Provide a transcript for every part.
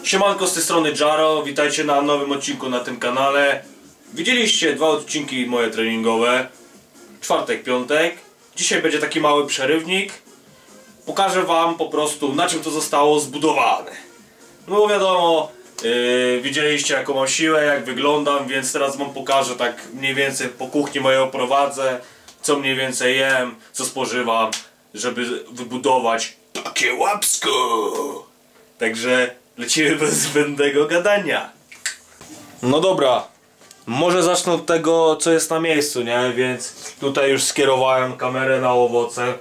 Siemanko, z tej strony Jaro, witajcie na nowym odcinku na tym kanale. Widzieliście dwa odcinki moje treningowe, czwartek, piątek. Dzisiaj będzie taki mały przerywnik. Pokażę wam po prostu, na czym to zostało zbudowane. No bo wiadomo, widzieliście jaką mam siłę, jak wyglądam, więc teraz wam pokażę tak mniej więcej po kuchni mojej oprowadzę, co mniej więcej jem, co spożywam, żeby wybudować takie łapsko. Także lecimy bez zbędnego gadania. No dobra, może zacznę od tego, co jest na miejscu, nie? Więc tutaj już skierowałem kamerę na owoce.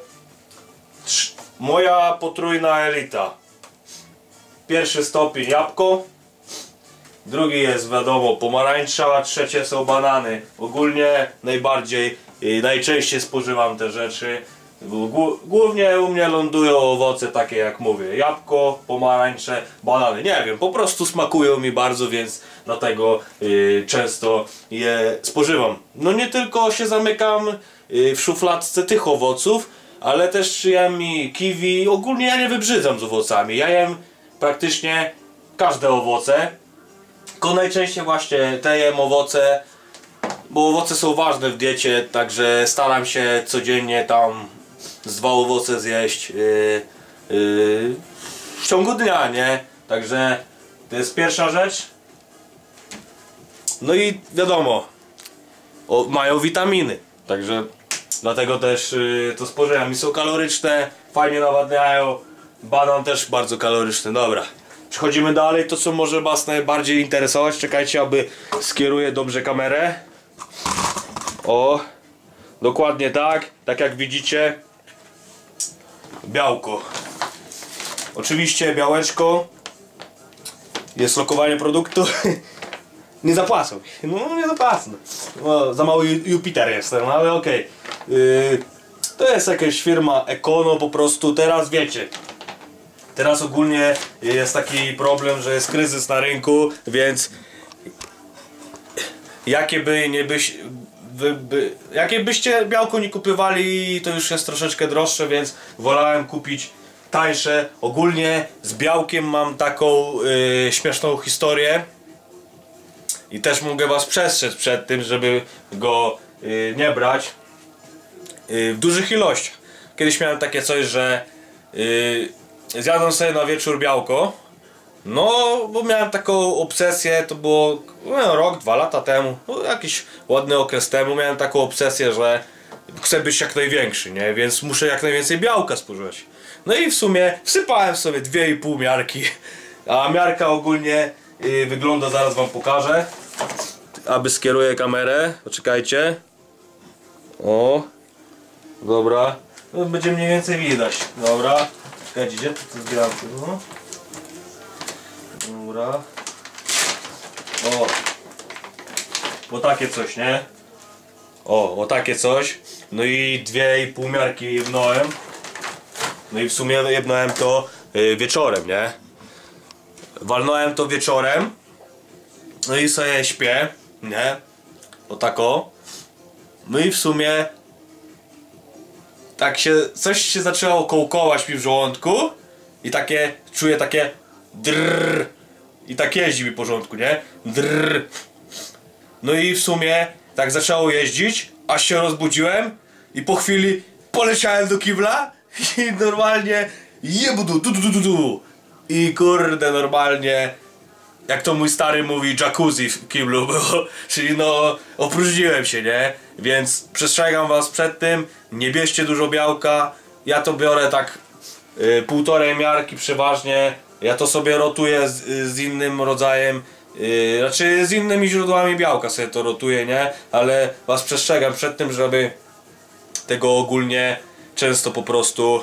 Moja potrójna elita. Pierwszy stopień jabłko, drugi jest wiadomo pomarańcza, trzecie są banany. Ogólnie najczęściej spożywam te rzeczy. Głównie u mnie lądują owoce takie jak mówię, jabłko, pomarańcze, banany, nie wiem, po prostu smakują mi bardzo, więc dlatego często je spożywam. No nie tylko się zamykam w szufladce tych owoców, ale też jem i kiwi. Ogólnie ja nie wybrzydzam z owocami, ja jem praktycznie każde owoce, tylko najczęściej właśnie te jem owoce, bo owoce są ważne w diecie, także staram się codziennie tam z 2 owoce zjeść w ciągu dnia, nie? Także to jest pierwsza rzecz. No i wiadomo, mają witaminy, także dlatego też to spożywam i są kaloryczne, fajnie nawadniają. Banan też bardzo kaloryczny. Dobra, przechodzimy dalej, to co może was najbardziej interesować. Czekajcie, aby skieruję dobrze kamerę. O, dokładnie tak jak widzicie. Białko. Oczywiście białeczko. Jest lokowanie produktu. Nie zapłacą. No nie zapłacą. No, za mały Jupiter jestem, no, ale okej. To jest jakaś firma Ekono po prostu. Teraz wiecie. Teraz ogólnie jest taki problem, że jest kryzys na rynku, więc jakie byście białko nie kupywali, to już jest troszeczkę droższe, więc wolałem kupić tańsze. Ogólnie z białkiem mam taką śmieszną historię i też mogę was przestrzec przed tym, żeby go nie brać w dużych ilościach. Kiedyś miałem takie coś, że zjadłem sobie na wieczór białko. No, bo miałem taką obsesję, to było rok, 2 lata temu, no, jakiś ładny okres temu, miałem taką obsesję, że chcę być jak największy, nie? Więc muszę jak najwięcej białka spożywać. No i w sumie wsypałem sobie 2,5 miarki, a miarka ogólnie wygląda, zaraz wam pokażę, aby skieruję kamerę, poczekajcie. O, dobra, no, będzie mniej więcej widać, dobra, czekajcie, gdzie to zbieram? No. Dobra. O, bo takie coś, nie? O takie coś. No i 2,5 miarki jebnąłem. No i w sumie jebnąłem to wieczorem, nie? Walnąłem to wieczorem. No i sobie śpię, nie? O tako. No i w sumie tak coś się zaczęło kołkować mi w żołądku. I takie, czuję takie drrrr. I tak jeździ mi po żołądku, nie? Drrrr. No i w sumie tak zaczęło jeździć, aż się rozbudziłem i po chwili poleciałem do kibla i normalnie jebudu, i kurde normalnie, jak to mój stary mówi, jacuzzi w kiblu było, czyli no opróżniłem się, nie? Więc przestrzegam was przed tym, nie bierzcie dużo białka, ja to biorę tak 1,5 miarki przeważnie. Ja to sobie rotuję z innym rodzajem, znaczy z innymi źródłami białka sobie to rotuję, nie? Ale was przestrzegam przed tym, żeby tego ogólnie często po prostu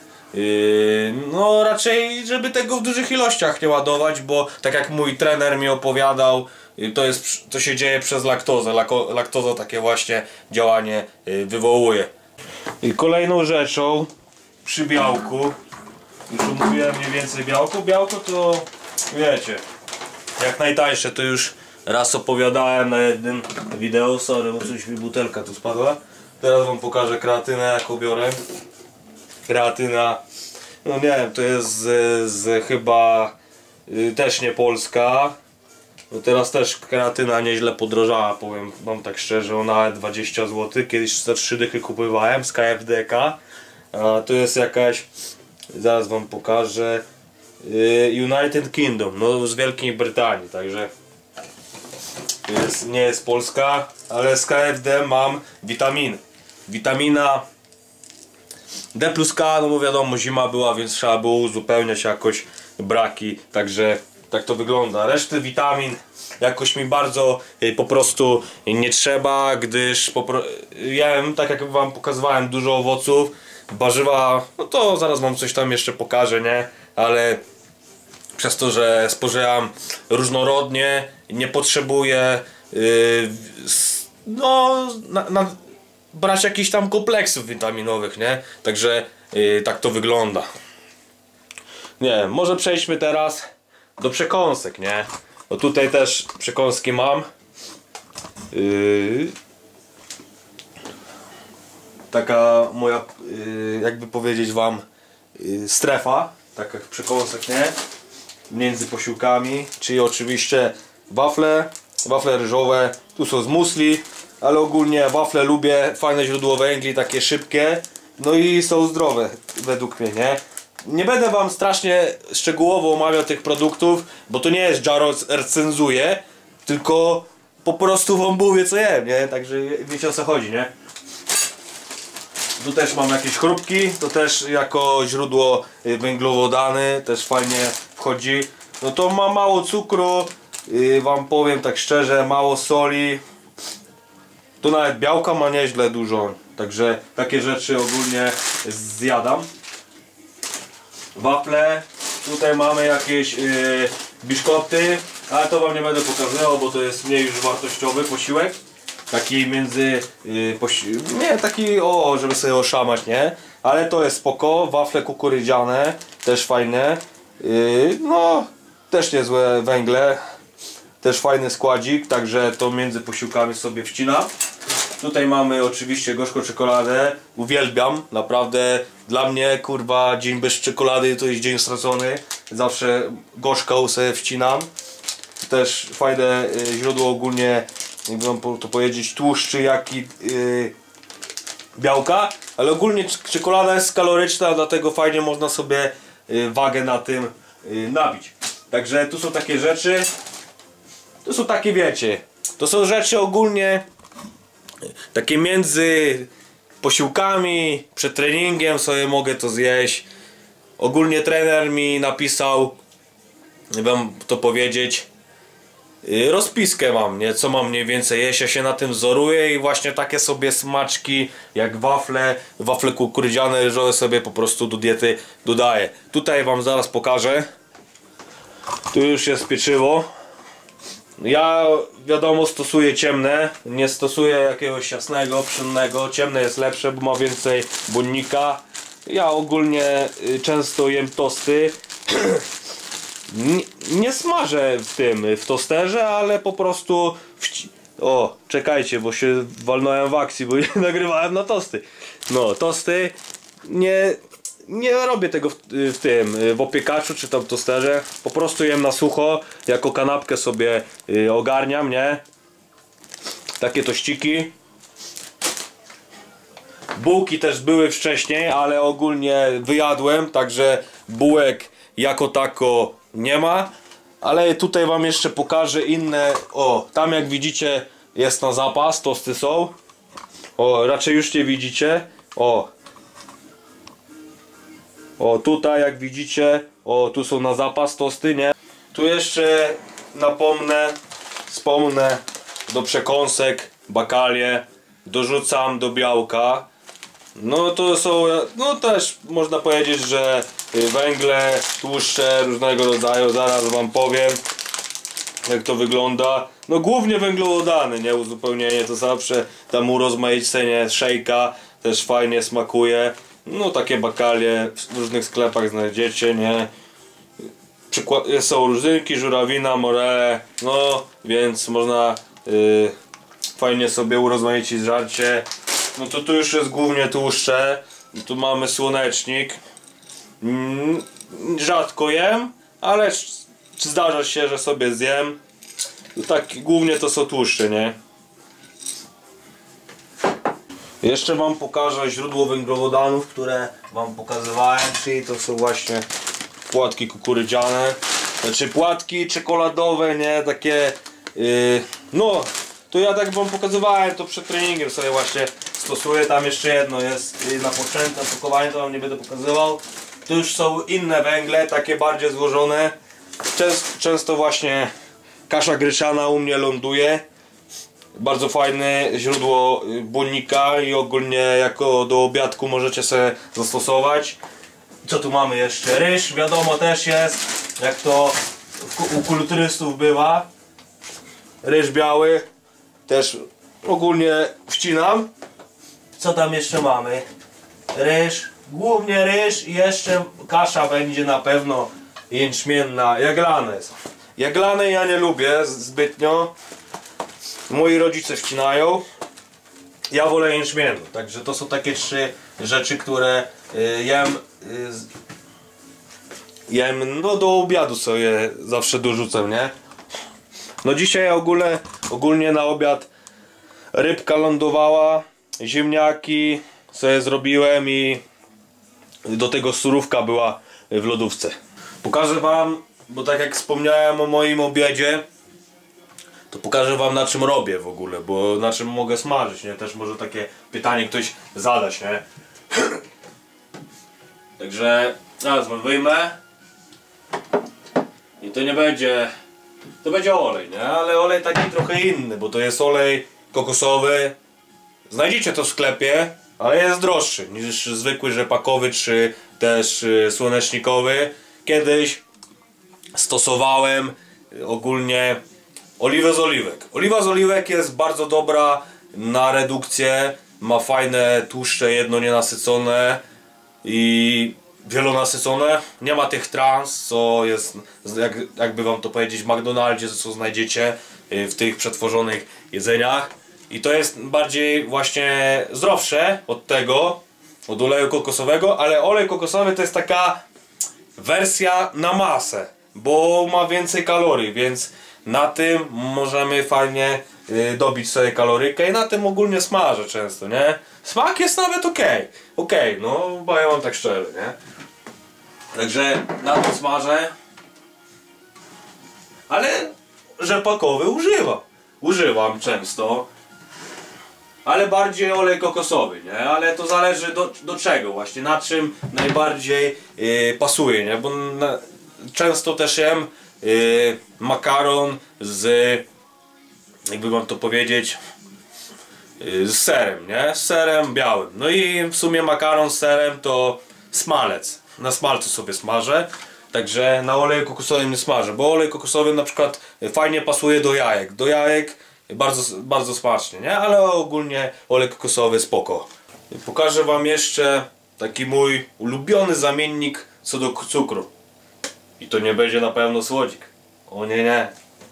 no raczej żeby tego w dużych ilościach nie ładować, bo tak jak mój trener mi opowiadał, to się dzieje przez laktozę. Laktoza takie właśnie działanie wywołuje. I kolejną rzeczą przy białku, już omówiłem mniej więcej białko. Białko to wiecie, jak najtańsze, to już raz opowiadałem na jednym wideo. Sorry, bo coś mi butelka tu spadła. Teraz wam pokażę kreatynę, jaką biorę. Kreatyna, no nie wiem, to jest z chyba też nie polska. No teraz też kreatyna nieźle podrożała, powiem wam tak szczerze, ona 20 zł, kiedyś za 3 dychy kupowałem z KFDK. A to jest jakaś, zaraz wam pokażę, United Kingdom, no z Wielkiej Brytanii, także nie jest polska, ale z KFD mam witaminy. Witamina D plus K, no bo wiadomo, zima była, więc trzeba było uzupełniać jakoś braki, także tak to wygląda. Reszty witamin jakoś mi bardzo po prostu nie trzeba, gdyż jem, tak jak wam pokazywałem, dużo owoców, warzywa, no to zaraz wam coś tam jeszcze pokażę, nie? Ale przez to, że spożywam różnorodnie, nie potrzebuję no brać jakichś tam kompleksów witaminowych, nie? Także tak to wygląda. Nie, może przejdźmy teraz do przekąsek, nie? No tutaj też przekąski mam. Taka moja, jakby powiedzieć wam, strefa takich przekąsek, nie? Między posiłkami, czyli oczywiście wafle ryżowe, tu są z musli, ale ogólnie wafle lubię, fajne źródło węgli, takie szybkie, no i są zdrowe według mnie, nie? Nie będę wam strasznie szczegółowo omawiał tych produktów, bo to nie jest, że recenzuję, tylko po prostu wam mówię co jem, nie? Także wiecie o co chodzi, nie? Tu też mam jakieś chrupki, to też jako źródło węglowodany, też fajnie wchodzi. No to ma mało cukru, wam powiem tak szczerze, mało soli. Tu nawet białka ma nieźle dużo, także takie rzeczy ogólnie zjadam. Wafle, tutaj mamy jakieś biszkopty, ale to wam nie będę pokazywał, bo to jest mniej już wartościowy posiłek. Taki nie taki żeby sobie oszamać, nie? Ale to jest spoko, wafle kukurydziane, też fajne. No, też niezłe węgle, też fajny składzik, także to między posiłkami sobie wcinam. Tutaj mamy oczywiście gorzką czekoladę, uwielbiam, naprawdę dla mnie kurwa dzień bez czekolady to jest dzień stracony, zawsze gorzką sobie wcinam. Też fajne źródło ogólnie, jakby wam to powiedzieć, tłuszczy jak i białka, ale ogólnie czekolada jest kaloryczna, dlatego fajnie można sobie wagę na tym nabić. Także tu są takie rzeczy, to są takie, wiecie, to są rzeczy ogólnie takie między posiłkami, przed treningiem sobie mogę to zjeść. Ogólnie trener mi napisał, nie wiem to powiedzieć, rozpiskę mam, nie? Co mam mniej więcej jeść, ja się na tym wzoruję i właśnie takie sobie smaczki jak wafle kukurydziane, ryżowe sobie po prostu do diety dodaję. Tutaj wam zaraz pokażę. Tu już jest pieczywo. Ja wiadomo stosuję ciemne, nie stosuję jakiegoś jasnego, pszennego. Ciemne jest lepsze, bo ma więcej błonnika. Ja ogólnie często jem tosty. Nie smażę w tosterze, ale po prostu o, czekajcie, bo się walnąłem w akcji, bo nie nagrywałem na tosty. No, tosty nie robię tego w opiekaczu czy tam tosterze. Po prostu jem na sucho, jako kanapkę sobie ogarniam, nie? Takie tościki. Bułki też były wcześniej, ale ogólnie wyjadłem, także bułek jako tako nie ma. Ale tutaj wam jeszcze pokażę inne. O, tam jak widzicie jest na zapas, tosty są. O, raczej już nie widzicie. O, tutaj jak widzicie, o, tu są na zapas tosty, nie? Tu jeszcze wspomnę do przekąsek, bakalie, dorzucam do białka. No to są, no też można powiedzieć, że węgle, tłuszcze różnego rodzaju, zaraz wam powiem jak to wygląda. No głównie węglowodany, nie? Uzupełnienie to zawsze tam urozmaicenie szejka też fajnie smakuje. No takie bakalie w różnych sklepach znajdziecie, nie? Są różynki, żurawina, morele, no więc można fajnie sobie urozmaicić żarcie. No to tu już jest głównie tłuszcze. Tu mamy słonecznik. Rzadko jem, ale zdarza się, że sobie zjem. Tak, głównie to są tłuszcze, nie? Jeszcze wam pokażę źródło węglowodanów, które wam pokazywałem, czyli to są właśnie płatki kukurydziane, znaczy płatki czekoladowe, nie? Takie, no, to ja tak wam pokazywałem, to przed treningiem sobie właśnie stosuję. Tam jeszcze jedno jest na początku, na pakowanie, to wam nie będę pokazywał. Tu już są inne węgle, takie bardziej złożone. Często właśnie kasza gryczana u mnie ląduje. Bardzo fajne źródło błonnika i ogólnie jako do obiadku możecie sobie zastosować. Co tu mamy jeszcze? Ryż, wiadomo, też jest, jak to u kulturystów bywa. Ryż biały też ogólnie wcinam. Co tam jeszcze mamy? Ryż, głównie ryż i jeszcze kasza będzie na pewno jęczmienna, jaglane. Jaglane ja nie lubię zbytnio. Moi rodzice wcinają. Ja wolę jęczmienną. Także to są takie 3 rzeczy, które jem no do obiadu sobie zawsze dorzucę, nie? No dzisiaj ogólnie na obiad rybka lądowała, ziemniaki sobie zrobiłem i do tego surówka była w lodówce. Pokażę wam, bo tak jak wspomniałem o moim obiedzie, to pokażę wam, na czym robię w ogóle, bo na czym mogę smażyć, nie? Też może takie pytanie ktoś zadać, nie? Także zaraz wam wyjmę i to nie będzie, to będzie olej, nie? Ale olej taki trochę inny, bo to jest olej kokosowy. Znajdziecie to w sklepie, ale jest droższy niż zwykły rzepakowy czy też słonecznikowy. Kiedyś stosowałem ogólnie oliwę z oliwek. Oliwa z oliwek jest bardzo dobra na redukcję. Ma fajne tłuszcze jedno nienasycone i wielonasycone. Nie ma tych trans, co jest, jakby wam to powiedzieć, w McDonaldzie, co znajdziecie w tych przetworzonych jedzeniach. I to jest bardziej właśnie zdrowsze od tego, od oleju kokosowego, ale olej kokosowy to jest taka wersja na masę, bo ma więcej kalorii, więc na tym możemy fajnie dobić sobie kalorykę i na tym ogólnie smażę często, nie? Smak jest nawet okej, no bo ja mam tak szczerze, nie? Także na tym smażę, ale rzepakowy używam często, ale bardziej olej kokosowy, nie? Ale to zależy do czego właśnie, na czym najbardziej pasuje, nie? Bo często też jem makaron z, jakby wam to powiedzieć, z serem, nie? Z serem białym. No i w sumie makaron z serem to smalec. Na smalcu sobie smażę. Także na oleju kokosowym nie smażę, bo olej kokosowy na przykład fajnie pasuje do jajek. Do jajek bardzo smacznie, nie? Ale ogólnie olej kokosowy spoko. Pokażę wam jeszcze taki mój ulubiony zamiennik co do cukru. I to nie będzie na pewno słodzik. O nie.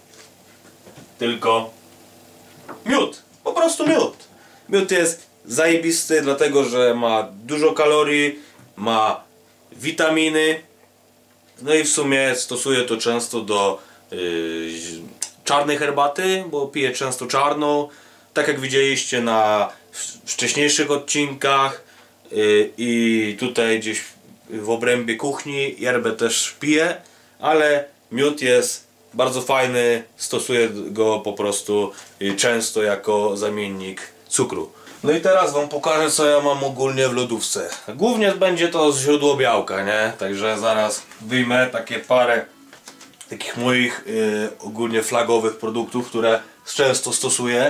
Tylko miód. Po prostu miód. Miód jest zajebisty, dlatego że ma dużo kalorii, ma witaminy. No i w sumie stosuję to często do czarnej herbaty, bo piję często czarną. Tak jak widzieliście na wcześniejszych odcinkach i tutaj gdzieś w obrębie kuchni yerbę też piję, ale miód jest bardzo fajny, stosuję go po prostu często jako zamiennik cukru. No i teraz wam pokażę, co ja mam ogólnie w lodówce. Głównie będzie to źródło białka, nie? Także zaraz wyjmę takie parę takich moich ogólnie flagowych produktów, które często stosuję.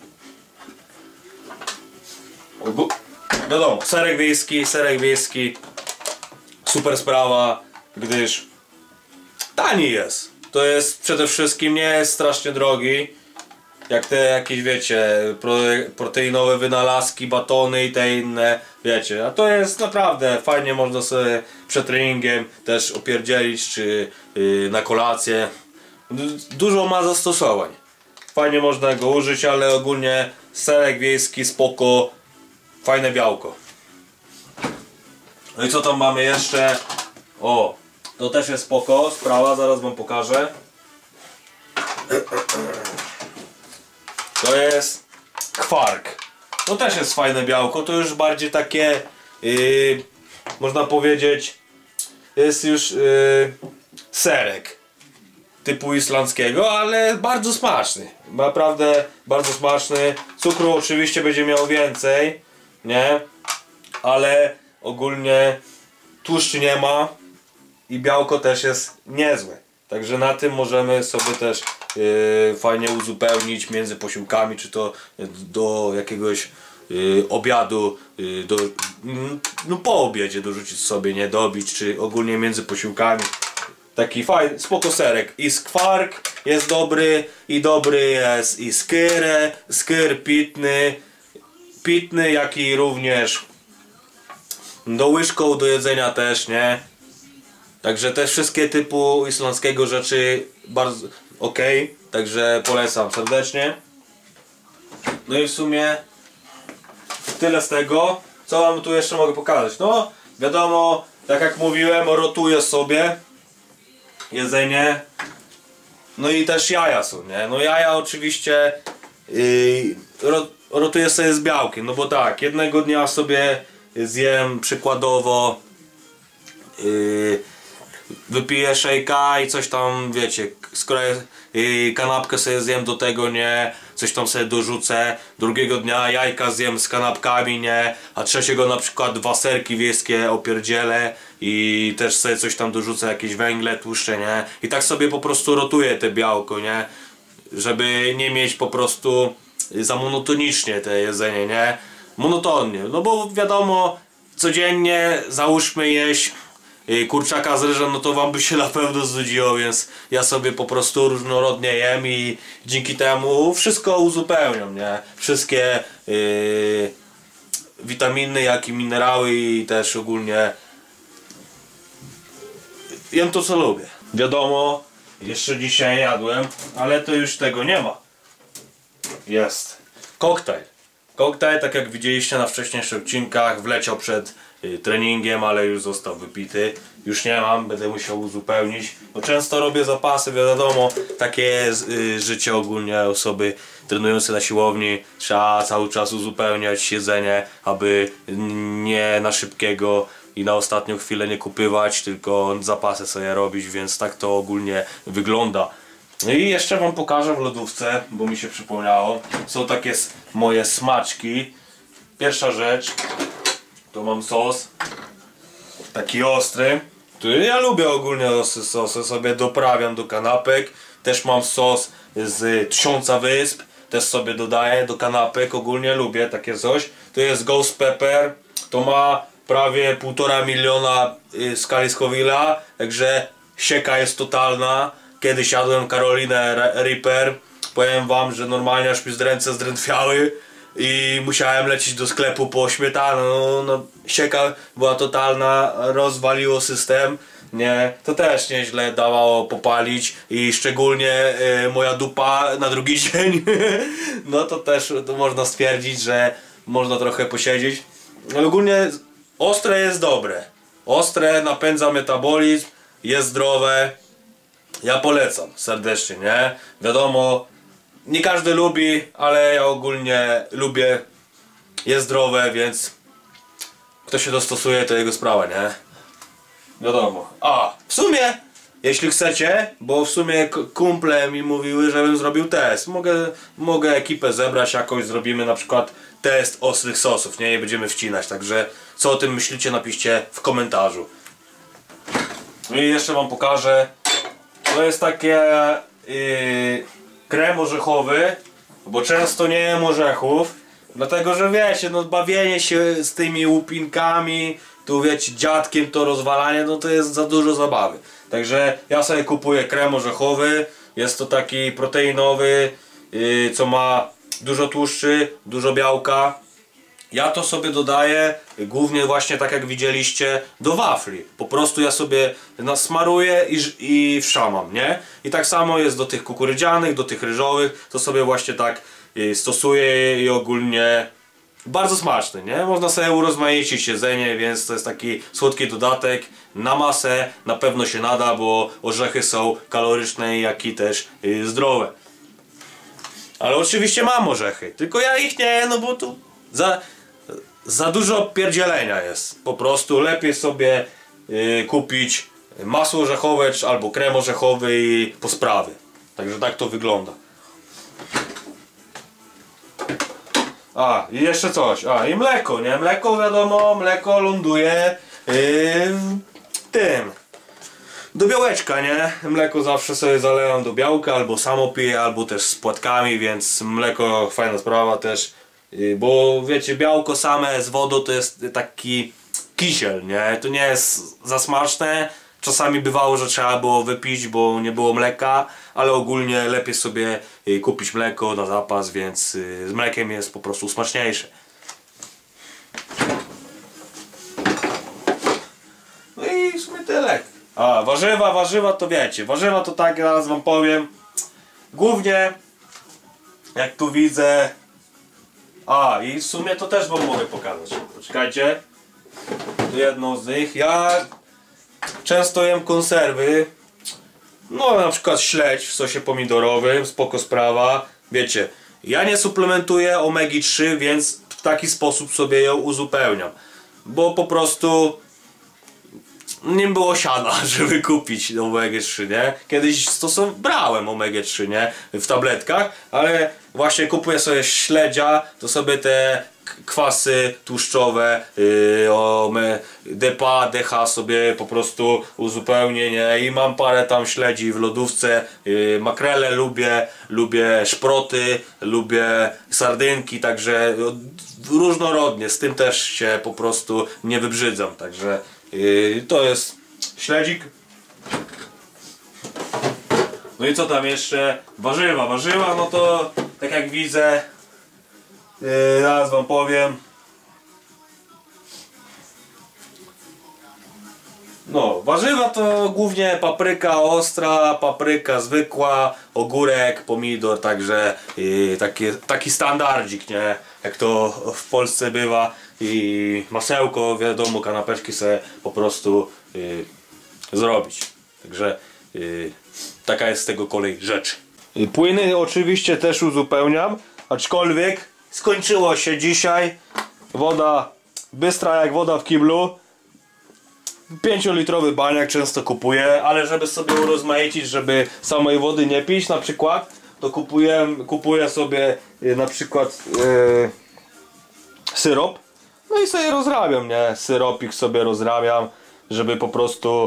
Wiadomo, serek wiejski, super sprawa, gdyż tani jest. To jest przede wszystkim, nie jest strasznie drogi, jak te jakieś, wiecie, proteinowe wynalazki, batony i te inne, wiecie. A to jest naprawdę fajnie, można sobie przed treningiem też opierdzielić, czy na kolację. Dużo ma zastosowań. Fajnie można go użyć, ale ogólnie serek wiejski, spoko, fajne białko. No i co tam mamy jeszcze? O, To też jest spoko sprawa, zaraz wam pokażę. To jest kwark. To też jest fajne białko, to już bardziej takie, można powiedzieć, jest już serek typu islandzkiego, ale bardzo smaczny. Naprawdę bardzo smaczny. Cukru oczywiście będzie miał więcej, nie? Ale ogólnie tłuszczu nie ma i białko też jest niezłe. Także na tym możemy sobie też fajnie uzupełnić między posiłkami, czy to do jakiegoś obiadu, no po obiedzie dorzucić sobie, nie dobić, czy ogólnie między posiłkami. Taki fajny, spoko serek. I skwark jest dobry, i dobry jest i skyr pitny, jak i również do łyżką do jedzenia też, nie? Także te wszystkie typu islandzkiego rzeczy bardzo ok, także polecam serdecznie. No i w sumie tyle z tego. Co wam tu jeszcze mogę pokazać? No wiadomo, tak jak mówiłem, rotuję sobie jedzenie. No i też jaja są, nie? No jaja oczywiście rotuję sobie z białkiem, no bo tak, jednego dnia sobie zjem przykładowo wypiję szejka i coś tam, wiecie, skroję kanapkę sobie zjem do tego, nie, coś tam sobie dorzucę, drugiego dnia jajka zjem z kanapkami, nie, a trzeciego na przykład 2 serki wiejskie opierdzielę i też sobie coś tam dorzucę, jakieś węgle, tłuszcze, nie, i tak sobie po prostu rotuję te białko, nie, żeby nie mieć po prostu za monotonicznie te jedzenie, nie, monotonnie, no bo wiadomo, codziennie załóżmy jeść kurczaka z ryżem, no to wam by się na pewno znudziło, więc ja sobie po prostu różnorodnie jem i dzięki temu wszystko uzupełniam, nie? Wszystkie witaminy, jak i minerały i też ogólnie jem to, co lubię. Wiadomo, jeszcze dzisiaj jadłem, ale to już tego nie ma. Jest koktajl. Koktajl, tak jak widzieliście na wcześniejszych odcinkach, wleciał przed treningiem, ale już został wypity. Już nie mam, będę musiał uzupełnić. Bo często robię zapasy, wiadomo, takie jest życie ogólnie osoby trenujące na siłowni. Trzeba cały czas uzupełniać jedzenie, aby nie na szybkiego i na ostatnią chwilę nie kupywać, tylko zapasy sobie robić, więc tak to ogólnie wygląda. No i jeszcze wam pokażę w lodówce, bo mi się przypomniało. Są takie moje smaczki. Pierwsza rzecz, to mam sos taki ostry, który ja lubię ogólnie ostry sosy, sobie doprawiam do kanapek. Też mam sos z 1000 Wysp, też sobie dodaję do kanapek, ogólnie lubię takie coś. To jest Ghost Pepper, to ma prawie 1,5 miliona skali Scoville'a, także sieka jest totalna. Kiedyś jadłem Carolinę Reaper, powiem wam, że normalnie aż mi ręce zdrętwiały i musiałem lecieć do sklepu po śmietanę. No, sieka była totalna, rozwaliło system, nie, to też nieźle dawało popalić i szczególnie moja dupa na drugi dzień, no to też to można stwierdzić, że można trochę posiedzieć, ale ogólnie ostre jest dobre, ostre napędza metabolizm, jest zdrowe. Ja polecam serdecznie, nie? Wiadomo, nie każdy lubi, ale ja ogólnie lubię. Jest zdrowe, więc kto się dostosuje, to jego sprawa, nie? Wiadomo. A, w sumie, jeśli chcecie, bo w sumie kumple mi mówiły, żebym zrobił test. Mogę ekipę zebrać jakoś, zrobimy na przykład test ostrych sosów, nie? I będziemy wcinać, także co o tym myślicie, napiszcie w komentarzu. No i jeszcze wam pokażę. To jest takie krem orzechowy, bo często nie jem orzechów, dlatego że wiecie, no bawienie się z tymi łupinkami, tu wiecie, dziadkiem to rozwalanie, no to jest za dużo zabawy. Także ja sobie kupuję krem orzechowy, jest to taki proteinowy, co ma dużo tłuszczy, dużo białka. Ja to sobie dodaję głównie właśnie tak jak widzieliście do wafli. Po prostu ja sobie nasmaruję i wszamam, nie? I tak samo jest do tych kukurydzianych, do tych ryżowych. To sobie właśnie tak stosuję i ogólnie bardzo smaczny, nie? Można sobie urozmaicić jedzenie, więc to jest taki słodki dodatek. Na masę na pewno się nada, bo orzechy są kaloryczne, jak i też zdrowe. Ale oczywiście mam orzechy, tylko ja ich nie jem, no bo tu za dużo pierdzielenia jest. Po prostu lepiej sobie kupić masło orzechowe albo krem orzechowy i po sprawie. Także tak to wygląda. A, i jeszcze coś. A, i mleko, nie? Mleko, wiadomo, mleko ląduje tym. Do białeczka, nie? Mleko zawsze sobie zalewam do białka, albo samo piję, albo też z płatkami, więc mleko fajna sprawa też. Bo wiecie, białko same z wodą to jest taki kisiel, nie? To nie jest za smaczne. Czasami bywało, że trzeba było wypić, bo nie było mleka, ale ogólnie lepiej sobie kupić mleko na zapas, więc z mlekiem jest po prostu smaczniejsze. No i w sumie tyle. A, warzywa to wiecie, warzywa to tak, zaraz wam powiem. Głównie, jak tu widzę. A, i w sumie to też wam mogę pokazać. Poczekajcie. To jedno z nich. Ja często jem konserwy. No na przykład śledź w sosie pomidorowym, spoko sprawa. Wiecie, ja nie suplementuję omegi 3, więc w taki sposób sobie ją uzupełniam. Bo po prostu nie było siana, żeby kupić omega 3, nie? Kiedyś brałem omega 3, nie? W tabletkach, ale właśnie kupuję sobie śledzia, to sobie te kwasy tłuszczowe, DPA, DH sobie po prostu uzupełnię, nie? I mam parę tam śledzi w lodówce, makrele lubię szproty, lubię sardynki, także różnorodnie, z tym też się po prostu nie wybrzydzam, także to jest śledzik. No i co tam jeszcze? Warzywa, no to tak jak widzę, zaraz wam powiem. No, warzywa to głównie papryka ostra, papryka zwykła, ogórek, pomidor, także taki standardzik, nie? Jak to w Polsce bywa. I masełko, wiadomo, kanapeczki sobie po prostu zrobić. Także taka jest z tego kolej rzecz. Płyny oczywiście też uzupełniam, aczkolwiek skończyło się dzisiaj. Woda bystra jak woda w kiblu. 5-litrowy baniak często kupuję, ale żeby sobie urozmaicić, żeby samej wody nie pić na przykład, to kupuję sobie na przykład syrop. No i sobie rozrabiam, nie? Syropik sobie rozrabiam, żeby po prostu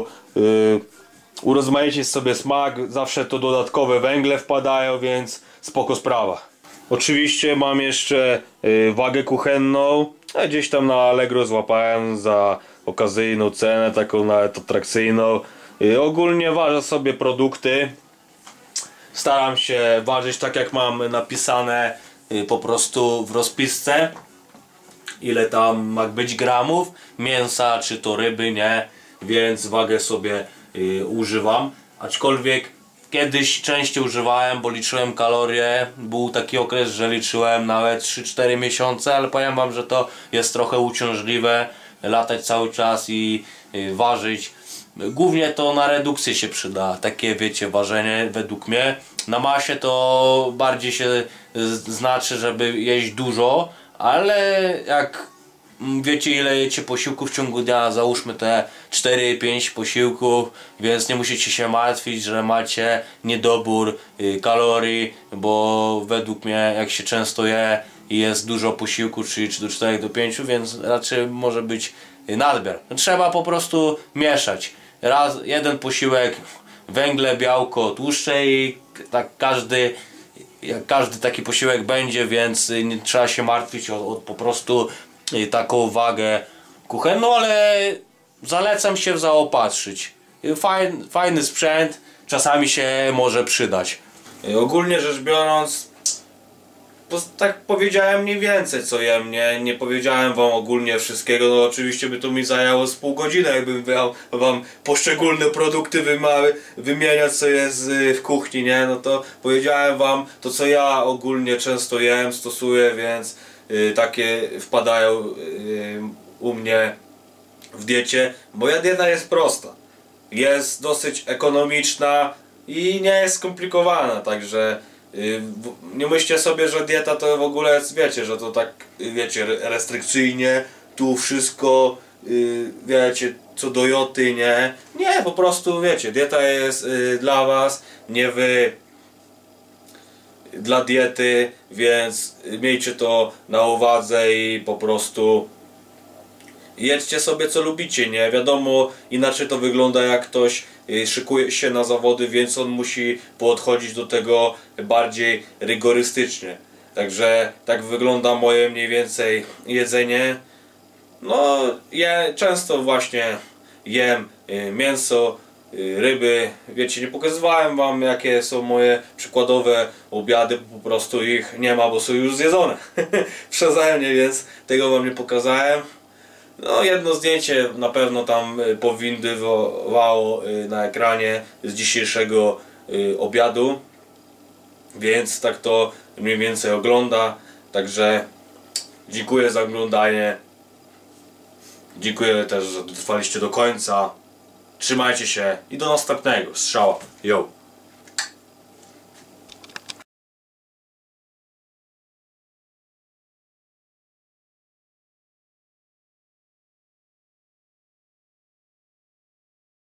urozmaicić sobie smak. Zawsze to dodatkowe węgle wpadają, więc spoko sprawa. Oczywiście mam jeszcze wagę kuchenną. Gdzieś tam na Allegro złapałem za okazyjną cenę, taką nawet atrakcyjną. Ogólnie ważę sobie produkty. Staram się ważyć tak jak mam napisane po prostu w rozpisce. Ile tam ma być gramów mięsa, czy to ryby, nie? Więc wagę sobie używam. Aczkolwiek kiedyś częściej używałem, bo liczyłem kalorie. Był taki okres, że liczyłem nawet 3-4 miesiące, ale powiem wam, że to jest trochę uciążliwe. Latać cały czas i ważyć. Głównie to na redukcję się przyda. Takie wiecie, ważenie według mnie. Na masie to bardziej się znaczy, żeby jeść dużo. Ale jak wiecie ile jecie posiłków w ciągu dnia, załóżmy te 4-5 posiłków, więc nie musicie się martwić, że macie niedobór kalorii, bo według mnie jak się często je i jest dużo posiłków, czyli do 4 do 5, więc raczej może być nadmiar. Trzeba po prostu mieszać. Jeden posiłek węgle, białko, tłuszcze i tak każdy taki posiłek będzie, więc nie trzeba się martwić o po prostu taką wagę kuchenną, ale zalecam się zaopatrzyć. Fajny sprzęt, czasami się może przydać. Ogólnie rzecz biorąc, tak powiedziałem mniej więcej co jem, nie powiedziałem wam ogólnie wszystkiego, no oczywiście by to mi zajęło z pół godziny, jakbym miał wam poszczególne produkty wymieniać co jest w kuchni, nie, no to powiedziałem wam to co ja ogólnie często jem, stosuję, więc takie wpadają u mnie w diecie. Moja dieta jest prosta, jest dosyć ekonomiczna i nie jest skomplikowana, także nie myślcie sobie, że dieta to w ogóle jest, wiecie, że to tak, wiecie, restrykcyjnie, tu wszystko, wiecie, co do joty, nie. Nie, po prostu, wiecie, dieta jest dla was, nie wy dla diety, więc miejcie to na uwadze i po prostu jedźcie sobie co lubicie, nie? Wiadomo, inaczej to wygląda, jak ktoś szykuje się na zawody, więc on musi podchodzić do tego bardziej rygorystycznie. Także tak wygląda moje mniej więcej jedzenie. No, ja często właśnie jem mięso, ryby. Wiecie, nie pokazywałem wam, jakie są moje przykładowe obiady, po prostu ich nie ma, bo są już zjedzone przeze mnie, więc tego wam nie pokazałem. No, jedno zdjęcie na pewno tam powindywało na ekranie z dzisiejszego obiadu, więc tak to mniej więcej ogląda. Także dziękuję za oglądanie. Dziękuję też, że dotrwaliście do końca. Trzymajcie się i do następnego strzała. Yo!